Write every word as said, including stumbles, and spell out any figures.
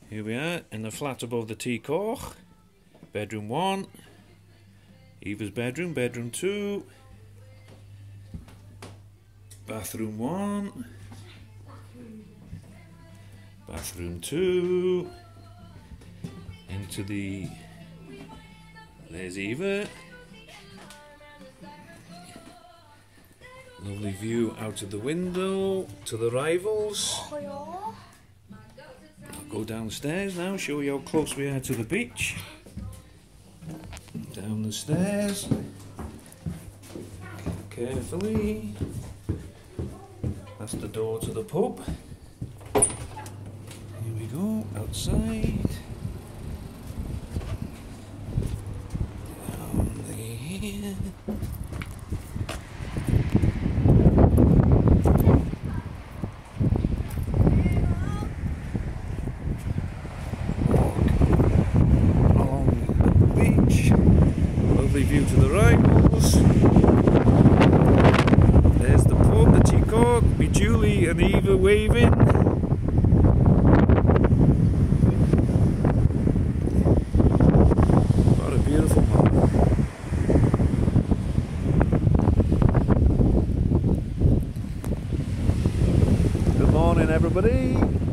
Here we are in the flat above the T Coch. Bedroom one. Eva's bedroom, bedroom two. Bathroom one. Bathroom two. Into the... There's Eva. Lovely view out of the window to the Rivals. I'll go downstairs now, show you how close we are to the beach. Down the stairs. Carefully. That's the door to the pub. Here we go, outside. Down there. Lovely view to the Rivals. There's the pub, the T Coch, with Julie and Eva waving. What a beautiful moment. Good morning, everybody.